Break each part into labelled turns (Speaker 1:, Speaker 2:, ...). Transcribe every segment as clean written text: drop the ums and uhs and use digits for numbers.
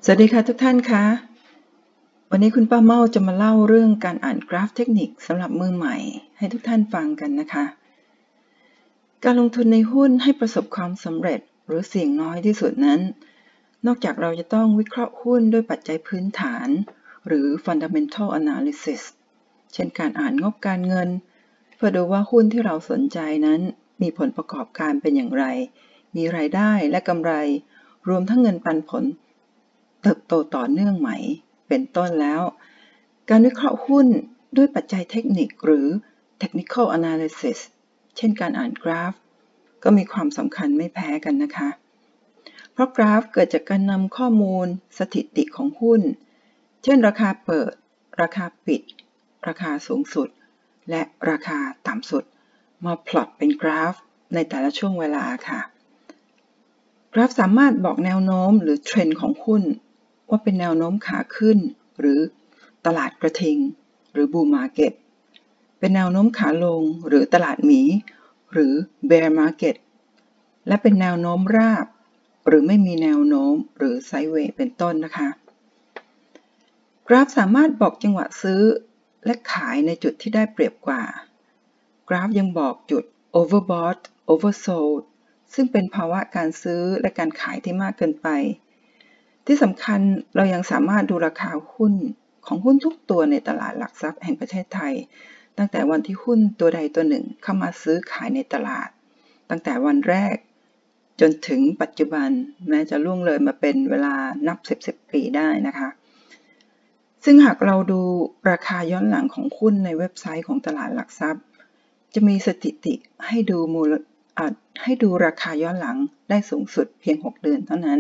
Speaker 1: สวัสดีค่ะทุกท่านคะวันนี้คุณป้าเม่าจะมาเล่าเรื่องการอ่านกราฟเทคนิคสำหรับมือใหม่ให้ทุกท่านฟังกันนะคะการลงทุนในหุ้นให้ประสบความสำเร็จหรือเสี่ยงน้อยที่สุดนั้นนอกจากเราจะต้องวิเคราะห์หุ้นด้วยปัจจัยพื้นฐานหรือ fundamental analysis เช่นการอ่านงบการเงินเพื่อดูว่าหุ้นที่เราสนใจนั้นมีผลประกอบการเป็นอย่างไรมีรายได้และกำไรรวมทั้งเงินปันผลเติบโตต่อเนื่องไหมเป็นต้นแล้วการวิเคราะห์หุ้นด้วยปัจจัยเทคนิคหรือ technical analysis เช่นการอ่านกราฟก็มีความสำคัญไม่แพ้กันนะคะเพราะกราฟเกิดจากการนำข้อมูลสถิติของหุ้นเช่นราคาเปิดราคาปิดราคาสูงสุดและราคาต่ำสุดมาพลอตเป็นกราฟในแต่ละช่วงเวลาค่ะกราฟสามารถบอกแนวโน้มหรือเทรนด์ของหุ้นว่าเป็นแนวโน้มขาขึ้นหรือตลาดกระทิงหรือบูมมาร์เก็ตเป็นแนวโน้มขาลงหรือตลาดหมีหรือ bear market และเป็นแนวโน้มราบหรือไม่มีแนวโน้มหรือไซด์เวย์เป็นต้นนะคะกราฟสามารถบอกจังหวะซื้อและขายในจุดที่ได้เปรียบกว่ากราฟยังบอกจุด overbought oversold ซึ่งเป็นภาวะการซื้อและการขายที่มากเกินไปที่สำคัญเรายังสามารถดูราคาหุ้นของหุ้นทุกตัวในตลาดหลักทรัพย์แห่งประเทศไทยตั้งแต่วันที่หุ้นตัวใดตัวหนึ่งเข้ามาซื้อขายในตลาดตั้งแต่วันแรกจนถึงปัจจุบันแม้จะล่วงเลยมาเป็นเวลานับ10ปีได้นะคะซึ่งหากเราดูราคาย้อนหลังของหุ้นในเว็บไซต์ของตลาดหลักทรัพย์จะมีสถิติให้ดูราคาย้อนหลังได้สูงสุดเพียง6เดือนเท่านั้น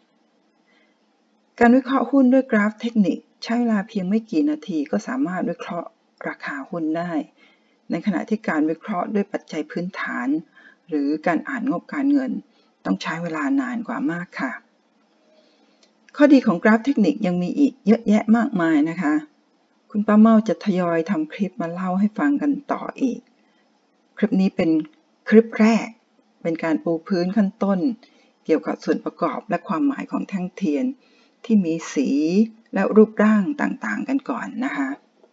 Speaker 1: การวิเคราะห์หุ้นด้วยกราฟเทคนิคใช้เวลาเพียงไม่กี่นาทีก็สามารถวิเคราะห์ราคาหุ้นได้ในขณะที่การวิเคราะห์ด้วยปัจจัยพื้นฐานหรือการอ่านงบการเงินต้องใช้เวลานานกว่ามากค่ะข้อดีของกราฟเทคนิคยังมีอีกเยอะแยะมากมายนะคะคุณป้าเม่าจะทยอยทำคลิปมาเล่าให้ฟังกันต่ออีกคลิปนี้เป็นคลิปแรกเป็นการปูพื้นขั้นต้นเกี่ยวกับส่วนประกอบและความหมายของแท่งเทียนที่มีสีและรูปร่างต่างๆกันก่อนนะคะ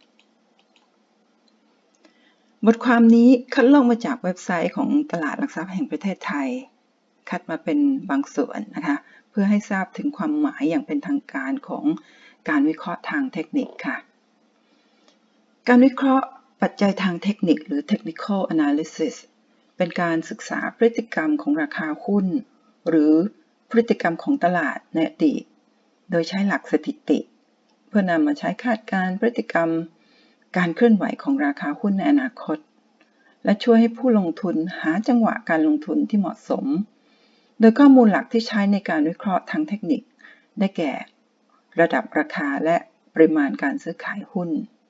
Speaker 1: บทความนี้คัดลอกมาจากเว็บไซต์ของตลาดหลักทรัพย์แห่งประเทศไทยคัดมาเป็นบางส่วนนะคะเพื่อให้ทราบถึงความหมายอย่างเป็นทางการของการวิเคราะห์ทางเทคนิคค่ะการวิเคราะห์ปัจจัยทางเทคนิคหรือ technical analysis เป็นการศึกษาพฤติกรรมของราคาหุ้นหรือพฤติกรรมของตลาดในอดีตโดยใช้หลักสถิติเพื่อนำมาใช้คาดการณ์พฤติกรรมการเคลื่อนไหวของราคาหุ้นในอนาคตและช่วยให้ผู้ลงทุนหาจังหวะการลงทุนที่เหมาะสมโดยข้อมูลหลักที่ใช้ในการวิเคราะห์ทางเทคนิคได้แก่ระดับราคาและปริมาณการซื้อขายหุ้น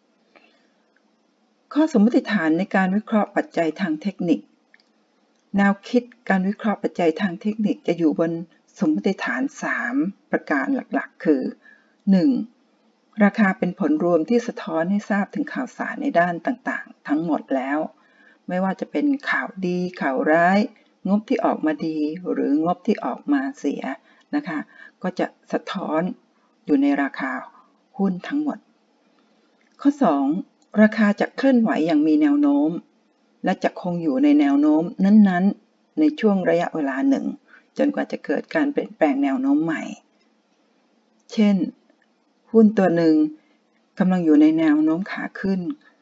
Speaker 1: ข้อสมมติฐานในการวิเคราะห์ปัจจัยทางเทคนิคแนวคิดการวิเคราะห์ปัจจัยทางเทคนิคจะอยู่บนสมมติฐาน3ประการหลักๆคือ 1. ราคาเป็นผลรวมที่สะท้อนให้ทราบถึงข่าวสารในด้านต่างๆทั้งหมดแล้วไม่ว่าจะเป็นข่าวดีข่าวร้ายงบที่ออกมาดีหรืองบที่ออกมาเสียนะคะก็จะสะท้อนอยู่ในราคาหุ้นทั้งหมดข้อ 2. ราคาจะเคลื่อนไหวอย่างมีแนวโน้มและจะคงอยู่ในแนวโน้มนั้นๆในช่วงระยะเวลาหนึ่งจนกว่าจะเกิดการเปลี่ยนแปลงแนวโน้มใหม่เช่นหุ้นตัวหนึ่งกำลังอยู่ในแนวโน้มขาขึ้น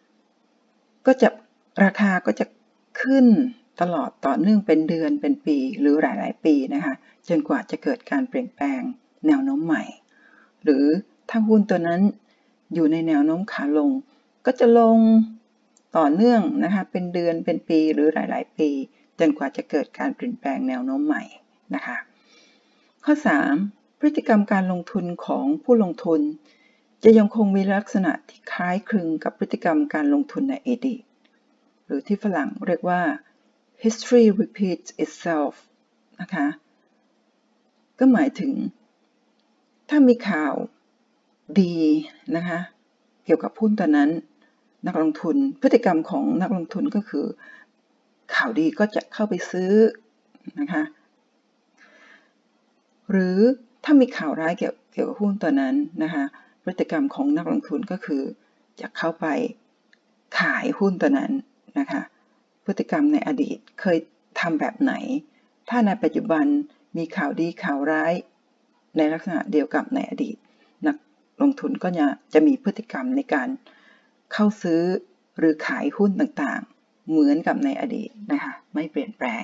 Speaker 1: ราคาก็จะขึ้นตลอดต่อเนื่องเป็นเดือนเป็นปีหรือหลายๆปีนะคะจนกว่าจะเกิดการเปลี่ยนแปลงแนวโน้มใหม่หรือถ้าหุ้นตัวนั้นอยู่ในแนวโน้มขาลงก็จะลงต่อเนื่องนะคะเป็นเดือนเป็นปีหรือหลายๆปีจนกว่าจะเกิดการเปลี่ยนแปลงแนวโน้มใหม่นะคะข้อ 3. พฤติกรรมการลงทุนของผู้ลงทุนจะยังคงมีลักษณะที่คล้ายคลึงกับพฤติกรรมการลงทุนในอดีตหรือที่ฝรั่งเรียกว่า history repeats itself นะคะก็หมายถึงถ้ามีข่าวดีนะคะเกี่ยวกับหุ้นตัวนั้นนักลงทุนพฤติกรรมของนักลงทุนก็คือข่าวดีก็จะเข้าไปซื้อนะคะหรือถ้ามีข่าวร้ายเกี่ยวกับหุ้นตัวนั้นนะคะพฤติกรรมของนักลงทุนก็คือจะเข้าไปขายหุ้นตัวนั้นนะคะพฤติกรรมในอดีตเคยทำแบบไหนถ้าในปัจจุบันมีข่าวดีข่าวร้ายในลักษณะเดียวกับในอดีตนักลงทุนก็จะมีพฤติกรรมในการเข้าซื้อหรือขายหุ้นต่างๆเหมือนกับในอดีตนะคะไม่เปลี่ยนแปลง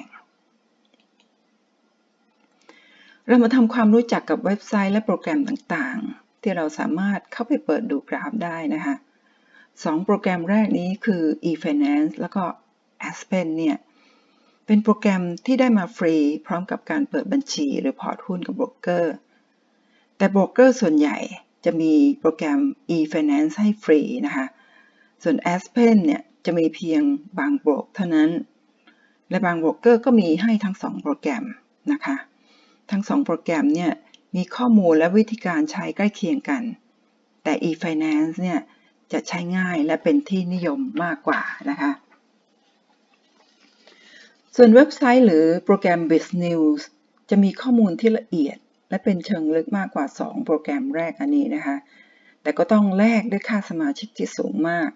Speaker 1: เรามาทำความรู้จักกับเว็บไซต์และโปรแกรมต่างๆที่เราสามารถเข้าไปเปิดดูกราฟได้นะคะ2โปรแกรมแรกนี้คือ eFinance แล้วก็ Aspen เนี่ยเป็นโปรแกรมที่ได้มาฟรีพร้อมกับการเปิดบัญชีหรือพอร์ตหุ้นกับโบรกเกอร์แต่โบรกเกอร์ส่วนใหญ่จะมีโปรแกรม eFinance ให้ฟรีนะคะส่วน Aspen เนี่ยจะมีเพียงบางโบรกเท่านั้นและบางโบรกเกอร์ก็มีให้ทั้ง2โปรแกรมนะคะทั้ง2โปรแกรมเนี่ยมีข้อมูลและวิธีการใช้ใกล้เคียงกันแต่ eFinance เนี่ยจะใช้ง่ายและเป็นที่นิยมมากกว่านะคะส่วนเว็บไซต์หรือโปรแกรม BizNews จะมีข้อมูลที่ละเอียดและเป็นเชิงลึกมากกว่า2โปรแกรมแรกอันนี้นะคะแต่ก็ต้องแลกด้วยค่าสมาชิกที่สูงมาก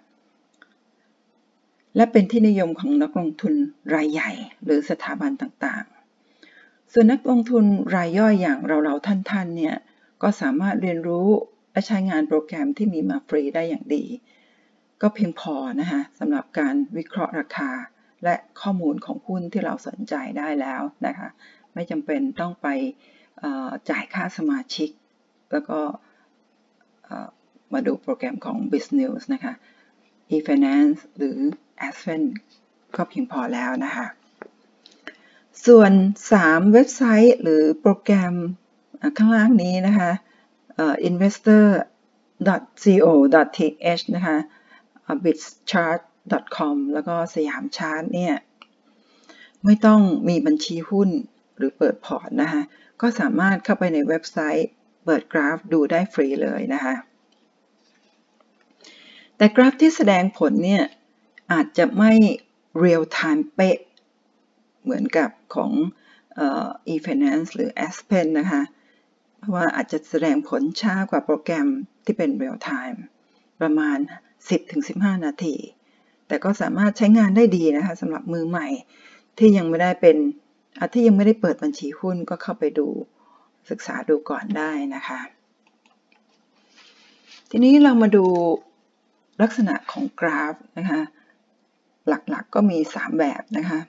Speaker 1: และเป็นที่นิยมของนักลงทุนรายใหญ่หรือสถาบันต่างๆส่วนนักลงทุนรายย่อยอย่างเราๆท่านๆเนี่ยก็สามารถเรียนรู้และใช้งานโปรแกรมที่มีมาฟรีได้อย่างดีก็เพียงพอนะคะสำหรับการวิเคราะห์ราคาและข้อมูลของหุ้นที่เราสนใจได้แล้วนะคะไม่จำเป็นต้องไปจ่ายค่าสมาชิกแล้วก็มาดูโปรแกรมของ BizNews นะคะ eFinance หรือ Aspen ก็เพียงพอแล้วนะคะส่วน3เว็บไซต์หรือโปรแกรมข้างล่างนี้นะคะ investor.co.th นะคะ bitchart.com แล้วก็สยามชาร์ตเนี่ยไม่ต้องมีบัญชีหุ้นหรือเปิดพอร์ตนะคะก็สามารถเข้าไปในเว็บไซต์เปิดกราฟดูได้ฟรีเลยนะคะแต่กราฟที่แสดงผลเนี่ยอาจจะไม่เรียลไทม์เป๊ะเหมือนกับของeFinance หรือ Aspen นะคะเพราะว่าอาจจะแสดงผลช้ากว่าโปรแกรมที่เป็น real time ประมาณ 10-15 นาทีแต่ก็สามารถใช้งานได้ดีนะคะสำหรับมือใหม่ที่ยังไม่ได้เปิดบัญชีหุ้นก็เข้าไปดูศึกษาดูก่อนได้นะคะทีนี้เรามาดูลักษณะของกราฟนะคะหลักๆก็มี3แบบนะคะ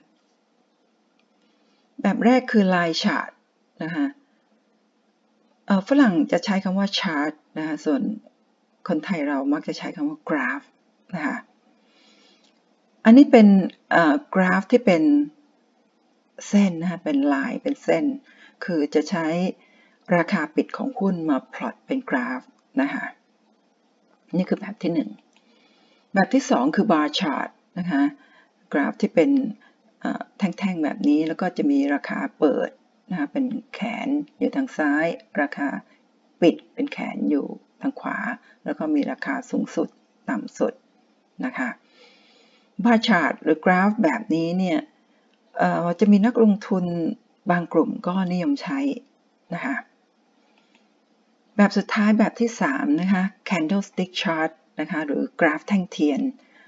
Speaker 1: แบบแรกคือ Line Chart นะคะฝรั่งจะใช้คำว่า chart นะคะส่วนคนไทยเรามักจะใช้คำว่า graph นะคะอันนี้เป็นกราฟที่เป็นเส้นนะคะเป็นลายเป็นเส้นคือจะใช้ราคาปิดของหุ้นมาพลอตเป็นกราฟนะคะนี่คือแบบที่1แบบที่2คือ bar chart นะคะกราฟที่เป็นแท่งๆแบบนี้แล้วก็จะมีราคาเปิดนะคะเป็นแขนอยู่ทางซ้ายราคาปิดเป็นแขนอยู่ทางขวาแล้วก็มีราคาสูงสุดต่ำสุดนะคะบาร์ชาร์ตหรือกราฟแบบนี้เนี่ยจะมีนักลงทุนบางกลุ่มก็นิยมใช้นะคะแบบสุดท้ายแบบที่3นะคะ candlestick chart นะคะหรือกราฟแท่งเทียน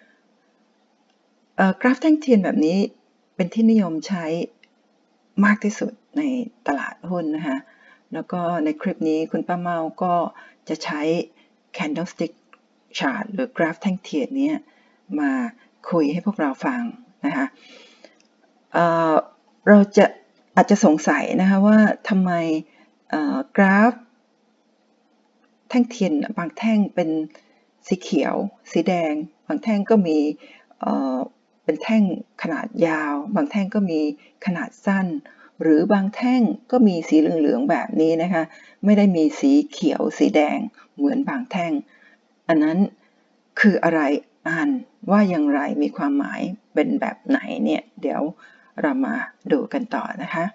Speaker 1: กราฟแท่งเทียนแบบนี้เป็นที่นิยมใช้มากที่สุดในตลาดหุ้นนะคะแล้วก็ในคลิปนี้คุณป้าเมาก็จะใช้ candlestick chart หรือกราฟแท่งเทียนนี้มาคุยให้พวกเราฟังนะคะเราอาจจะสงสัยนะคะว่าทำไมกราฟแท่งเทียนบางแท่งเป็นสีเขียวสีแดงบางแท่งก็มีเป็นแท่งขนาดยาวบางแท่งก็มีขนาดสั้นหรือบางแท่งก็มีสีเหลืองๆแบบนี้นะคะไม่ได้มีสีเขียวสีแดงเหมือนบางแท่งอันนั้นคืออะไรอ่านว่าอย่างไรมีความหมายเป็นแบบไหนเนี่ยเดี๋ยวเรามาดูกันต่อนะคะ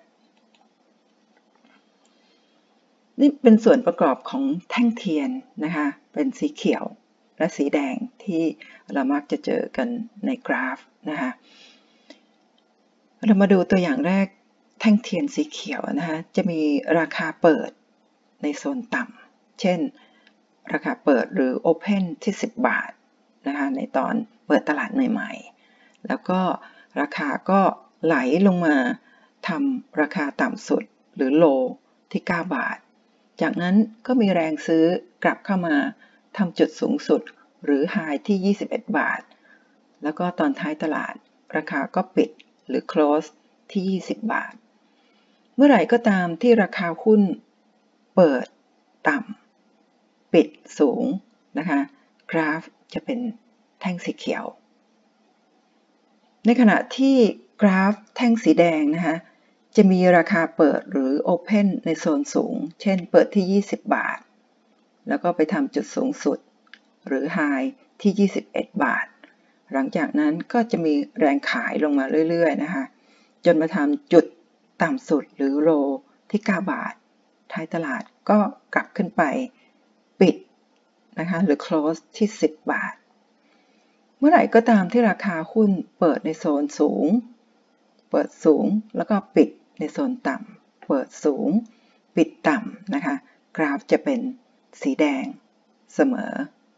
Speaker 1: นี่เป็นส่วนประกอบของแท่งเทียนนะคะเป็นสีเขียวและสีแดงที่เรามักจะเจอกันในกราฟนะคะเรามาดูตัวอย่างแรกแท่งเทียนสีเขียวนะคะจะมีราคาเปิดในโซนต่ำเช่นราคาเปิดหรือ Open ที่10 บาทนะคะในตอนเปิดตลาดใหม่ๆแล้วก็ราคาก็ไหลลงมาทำราคาต่ำสุดหรือ Low ที่9 บาทจากนั้นก็มีแรงซื้อกลับเข้ามาทำจุดสูงสุดหรือ High ที่21 บาทแล้วก็ตอนท้ายตลาดราคาก็ปิดหรือ Close ที่20 บาทเมื่อไหร่ก็ตามที่ราคาหุ้นเปิดต่ำปิดสูงนะคะกราฟจะเป็นแท่งสีเขียวในขณะที่กราฟแท่งสีแดงนะคะจะมีราคาเปิดหรือ Open ในโซนสูงเช่นเปิดที่20 บาทแล้วก็ไปทำจุดสูงสุดหรือ High ที่21 บาทหลังจากนั้นก็จะมีแรงขายลงมาเรื่อยๆนะคะจนมาทำจุดต่ำสุดหรือ Low ที่9 บาทท้ายตลาดก็กลับขึ้นไปปิดนะคะหรือ Close ที่10 บาทเมื่อไหร่ก็ตามที่ราคาหุ้นเปิดในโซนสูงเปิดสูงแล้วก็ปิดในโซนต่ำเปิดสูงปิดต่ำนะคะกราฟจะเป็นสีแดงเสมอ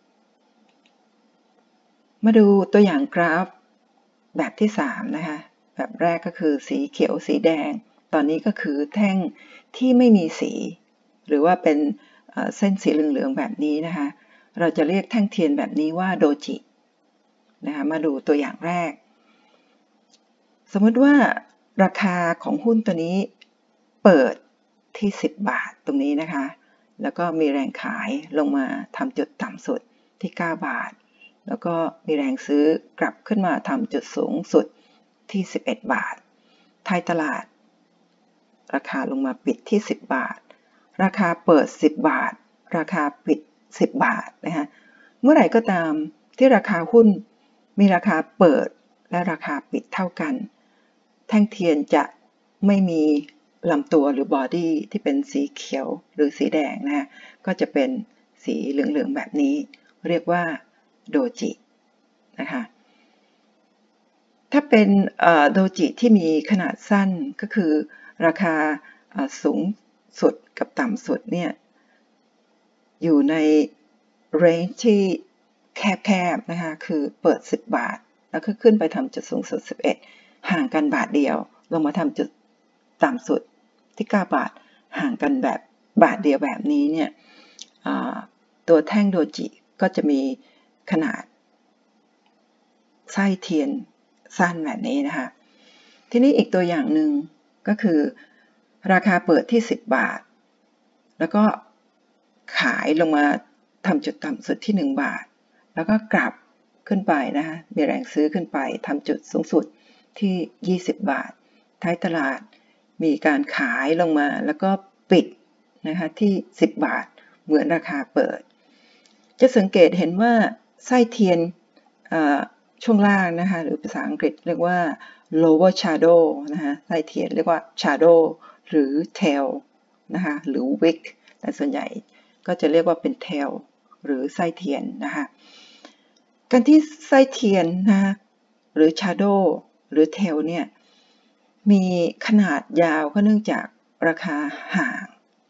Speaker 1: มาดูตัวอย่างกราฟแบบที่3นะคะแบบแรกก็คือสีเขียวสีแดงตอนนี้ก็คือแท่งที่ไม่มีสีหรือว่าเป็นเส้นสีเหลืองๆแบบนี้นะคะเราจะเรียกแท่งเทียนแบบนี้ว่าโดจินะคะมาดูตัวอย่างแรกสมมติว่าราคาของหุ้นตัวนี้เปิดที่10 บาทตรงนี้นะคะแล้วก็มีแรงขายลงมาทำจุดต่ำสุดที่9 บาทแล้วก็มีแรงซื้อกลับขึ้นมาทำจุดสูงสุดที่11 บาทท้ายตลาดราคาลงมาปิดที่10 บาทราคาเปิด10 บาทราคาปิด10 บาทนะคะเมื่อไหร่ก็ตามที่ราคาหุ้นมีราคาเปิดและราคาปิดเท่ากันแท่งเทียนจะไม่มีลำตัวหรือบอดี้ที่เป็นสีเขียวหรือสีแดงนะก็จะเป็นสีเหลืองๆแบบนี้เรียกว่าโดจินะคะถ้าเป็นโดจิที่มีขนาดสั้นก็คือราคาสูงสุดกับต่ำสุดเนี่ยอยู่ในเรนจ์ที่แคบๆนะคะคือเปิด10 บาทแล้วก็ขึ้นไปทำจุดสูงสุด11ห่างกันบาทเดียวลงมาทำจุดต่ำสุดที่9 บาทห่างกันแบบบาทเดียวแบบนี้เนี่ยตัวแท่งโดจิก็จะมีขนาดไส้เทียนสั้นแบบนี้นะคะทีนี้อีกตัวอย่างหนึ่งก็คือราคาเปิดที่10 บาทแล้วก็ขายลงมาทำจุดต่ำสุดที่1 บาทแล้วก็กลับขึ้นไปนะคะมีแรงซื้อขึ้นไปทำจุดสูงสุดที่20 บาทท้ายตลาดมีการขายลงมาแล้วก็ปิดนะคะที่10 บาทเหมือนราคาเปิดจะสังเกตเห็นว่าไส้เทียนช่วงล่างนะคะหรือภาษาอังกฤษเรียกว่า lower shadow นะคะไส้เทียนเรียกว่า shadow หรือ tail นะคะหรือ wick แต่ส่วนใหญ่ก็จะเรียกว่าเป็น tail หรือไส้เทียนนะคะการที่ไส้เทียนนะคะหรือ shadow หรือ tail เนี่ยมีขนาดยาวก็เนื่องจากราคาห่าง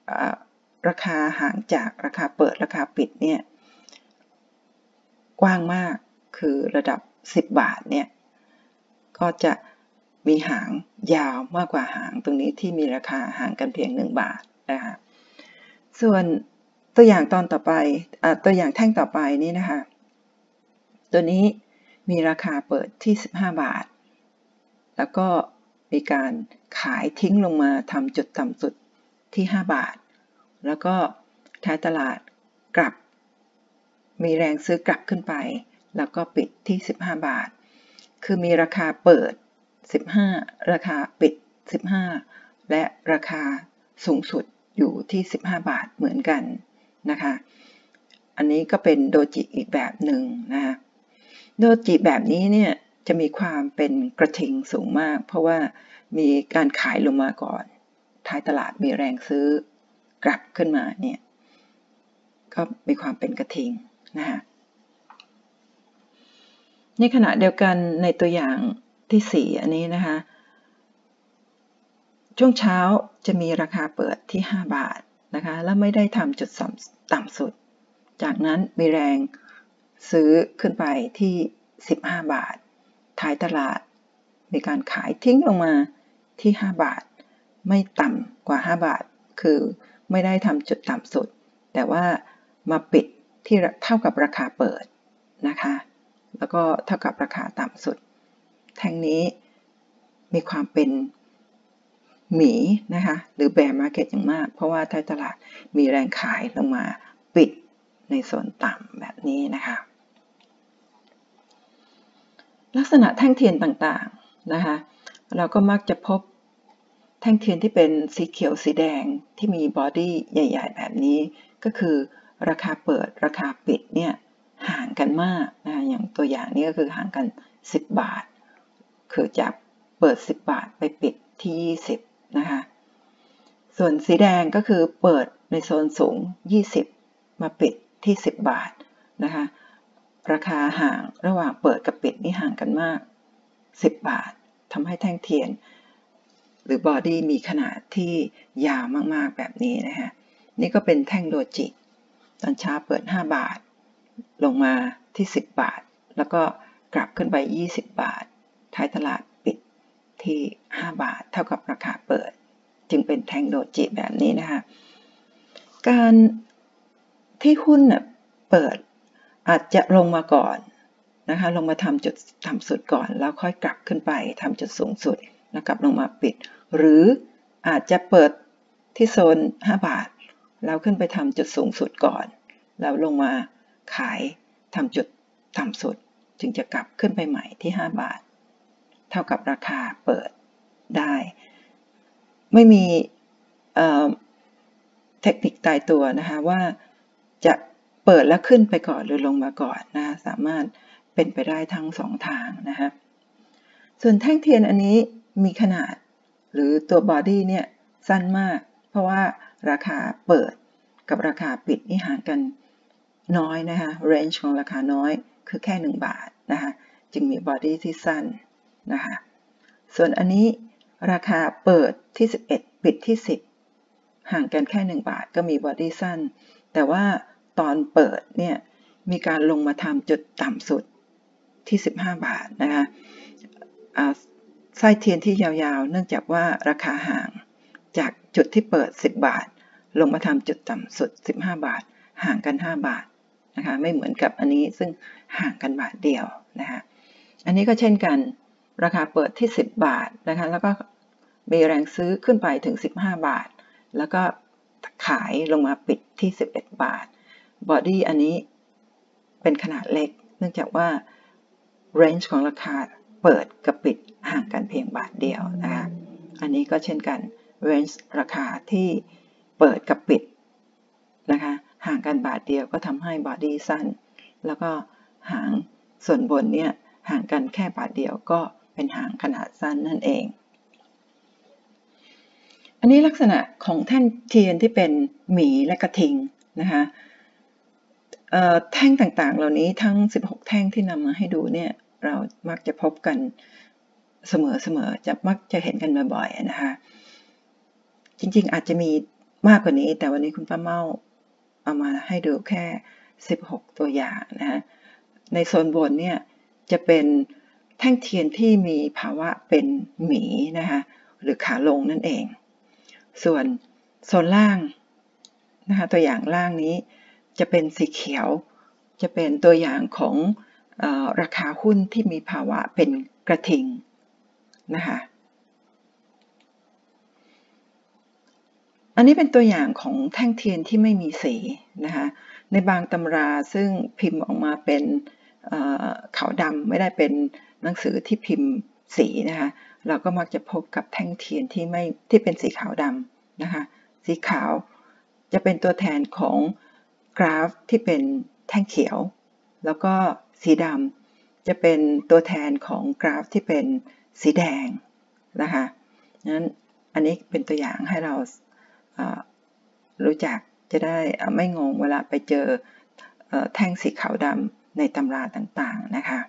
Speaker 1: จากราคาเปิดราคาปิดเนี่ยกว้างมากคือระดับ10 บาทเนี่ยก็จะมีหางยาวมากกว่าหางตรงนี้ที่มีราคาห่างกันเพียง1 บาทนะคะส่วนตัวอย่างตอนต่อไปตัวอย่างแท่งต่อไปนี่นะคะตัวนี้มีราคาเปิดที่15 บาทแล้วก็มีการขายทิ้งลงมาทำจุดต่ำสุดที่5 บาทแล้วก็ท้ายตลาดกลับมีแรงซื้อกลับขึ้นไปแล้วก็ปิดที่15 บาทคือมีราคาเปิด15ราคาปิด15และราคาสูงสุดอยู่ที่15 บาทเหมือนกันนะคะอันนี้ก็เป็นโดจิอีกแบบหนึ่งนะคะโดจิแบบนี้เนี่ยจะมีความเป็นกระทิงสูงมากเพราะว่ามีการขายลงมาก่อนท้ายตลาดมีแรงซื้อกลับขึ้นมาเนี่ยก็มีความเป็นกระทิงนะคะในขณะเดียวกันในตัวอย่างที่4อันนี้นะคะช่วงเช้าจะมีราคาเปิดที่5 บาทนะคะแล้วไม่ได้ทำจุดต่ำสุดจากนั้นมีแรงซื้อขึ้นไปที่15 บาทท้ายตลาดมีการขายทิ้งลงมาที่5 บาทไม่ต่ำกว่า5 บาทคือไม่ได้ทำจุดต่ำสุดแต่ว่ามาปิดที่เท่ากับราคาเปิดนะคะแล้วก็เท่ากับราคาต่ำสุดแท่งนี้มีความเป็นหมีนะคะหรือ bear market อย่างมากเพราะว่าท้ายตลาดมีแรงขายลงมาปิดในโซนต่ำแบบนี้นะคะลักษณะแท่งเทียนต่างๆนะคะเราก็มักจะพบแท่งเทียนที่เป็นสีเขียวสีแดงที่มีบอดี้ใหญ่ๆแบบนี้ก็คือราคาเปิดราคาปิดเนี่ยห่างกันมากนะอย่างตัวอย่างนี้ก็คือห่างกัน10 บาทคือจากเปิด10 บาทไปปิดที่20นะคะส่วนสีแดงก็คือเปิดในโซนสูง20มาปิดที่10 บาทนะคะราคาห่างระหว่างเปิดกับปิดนี่ห่างกันมาก10 บาททำให้แท่งเทียนหรือบอดี้มีขนาดที่ยาวมากๆแบบนี้นะคะนี่ก็เป็นแท่งโดจิตอนเช้าเปิด5 บาทลงมาที่10 บาทแล้วก็กลับขึ้นไป20 บาทท้ายตลาดปิดที่5 บาทเท่ากับราคาเปิดจึงเป็นแท่งโดจิแบบนี้นะคะการที่หุ้นเปิดอาจจะลงมาก่อนนะคะลงมาทำจุดต่ำสุดก่อนแล้วค่อยกลับขึ้นไปทำจุดสูงสุดแล้วกลับลงมาปิดหรืออาจจะเปิดที่โซน5 บาทแล้วขึ้นไปทำจุดสูงสุดก่อนแล้วลงมาขายทำจุดต่ำสุดจึงจะกลับขึ้นไปใหม่ที่5 บาทเท่ากับราคาเปิดได้ไม่มีเทคนิคตายตัวนะคะว่าจะเปิดแล้วขึ้นไปก่อนหรือลงมาก่อนนะสามารถเป็นไปได้ทั้ง2 ทางนะคะส่วนแท่งเทียนอันนี้มีขนาดหรือตัวบอดี้เนี่ยสั้นมากเพราะว่าราคาเปิดกับราคาปิดนี่ห่างกันน้อยนะคะเรนจ์ของราคาน้อยคือแค่1 บาทนะคะจึงมีบอดี้ที่สั้นนะคะส่วนอันนี้ราคาเปิดที่11ปิดที่10ห่างกันแค่1 บาทก็มีบอดี้สั้นแต่ว่าตอนเปิดเนี่ยมีการลงมาทำจุดต่ำสุดที่15 บาทนะคะไส้เทียนที่ยาวๆเนื่องจากว่าราคาห่างจากจุดที่เปิด10 บาทลงมาทำจุดต่ำสุด15 บาทห่างกัน5 บาทนะคะไม่เหมือนกับอันนี้ซึ่งห่างกันบาทเดียวนะคะอันนี้ก็เช่นกันราคาเปิดที่10 บาทนะคะแล้วก็มีแรงซื้อขึ้นไปถึง15 บาทแล้วก็ขายลงมาปิดที่11 บาทบอดี้อันนี้เป็นขนาดเล็กเนื่องจากว่าเรนจ์ของราคาเปิดกับปิดห่างกันเพียงบาทเดียวนะคะอันนี้ก็เช่นกันเรนจ์ราคาที่เปิดกับปิดนะคะห่างกันบาทเดียวก็ทำให้บอดี้สั้นแล้วก็หางส่วนบนเนี่ยห่างกันแค่บาทเดียวก็เป็นหางขนาดสั้นนั่นเองอันนี้ลักษณะของแท่งเทียนที่เป็นหมีและกระทิงนะคะแท่งต่างๆเหล่านี้ทั้ง16 แท่งที่นำมาให้ดูเนี่ยเรามักจะพบกันเสมอๆจะมักจะเห็นกันบ่อยๆนะคะจริงๆอาจจะมีมากกว่านี้แต่วันนี้คุณป้าเม้าเอามาให้ดูแค่16 ตัวอย่างนะคะในโซนบนเนี่ยจะเป็นแท่งเทียนที่มีภาวะเป็นหมีนะคะหรือขาลงนั่นเองส่วนโซนล่างนะคะตัวอย่างล่างนี้จะเป็นสีเขียวจะเป็นตัวอย่างของราคาหุ้นที่มีภาวะเป็นกระทิงนะคะอันนี้เป็นตัวอย่างของแท่งเทียนที่ไม่มีสีนะคะในบางตำราซึ่งพิมพ์ออกมาเป็นขาวดำไม่ได้เป็นหนังสือที่พิมพ์สีนะคะเราก็มักจะพบกับแท่งเทียนที่เป็นสีขาวดำนะคะสีขาวจะเป็นตัวแทนของกราฟที่เป็นแท่งเขียวแล้วก็สีดำจะเป็นตัวแทนของกราฟที่เป็นสีแดงนะคะนั้นอันนี้เป็นตัวอย่างให้เรารู้จักจะได้ไม่งงเวลาไปเจอแท่งสีขาวดำในตำราต่างๆนะคะ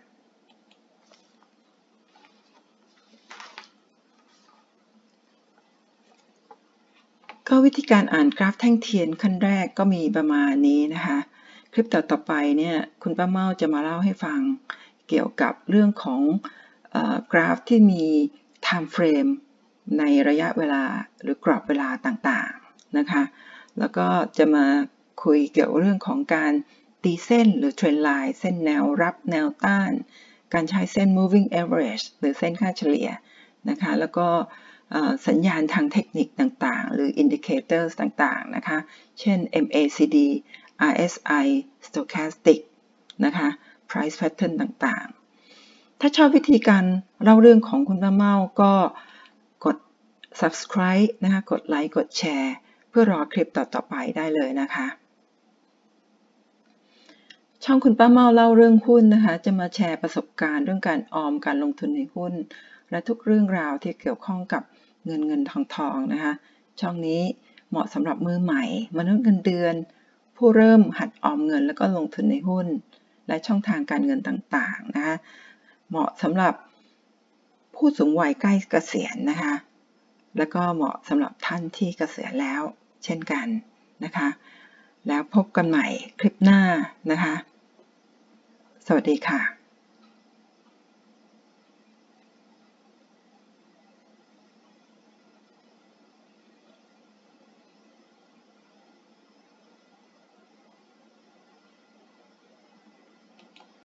Speaker 1: กก็วิธีการอ่านกราฟแท่งเทียนขั้นแรกก็มีประมาณนี้นะคะคลิปต่อไปเนี่ยคุณป้าเมาจะมาเล่าให้ฟังเกี่ยวกับเรื่องของกราฟที่มี time frame ในระยะเวลาหรือกรอบเวลาต่างๆนะคะแล้วก็จะมาคุยเกี่ยวกับเรื่องของการตีเส้นหรือ trend line เส้นแนวรับแนวต้านการใช้เส้น moving average หรือเส้นค่าเฉลี่ยนะคะแล้วก็สัญญาณทางเทคนิคต่างๆหรือ indicators ต่างๆนะคะเช่น MACD RSI Stochastic นะคะ price pattern ต่างๆถ้าชอบวิธีการเล่าเรื่องของคุณป้าเมาก็กด subscribe นะคะกดไลค์กดแชร์เพื่อรอคลิปต่อๆไปได้เลยนะคะช่องคุณป้าเมาเล่าเรื่องหุ้นนะคะจะมาแชร์ประสบการณ์เรื่องการออมการลงทุนในหุ้นและทุกเรื่องราวที่เกี่ยวข้องกับเงินทองนะคะช่องนี้เหมาะสำหรับมือใหม่มนุษย์เงินเดือนผู้เริ่มหัดออมเงินแล้วก็ลงทุนในหุ้นและช่องทางการเงินต่างๆนะคะเหมาะสำหรับผู้สูงวัยใกล้เกษียณนะคะแล้วก็เหมาะสำหรับท่านที่เกษียณแล้วเช่นกันนะคะแล้วพบกันใหม่คลิปหน้านะคะสวัสดีค่ะ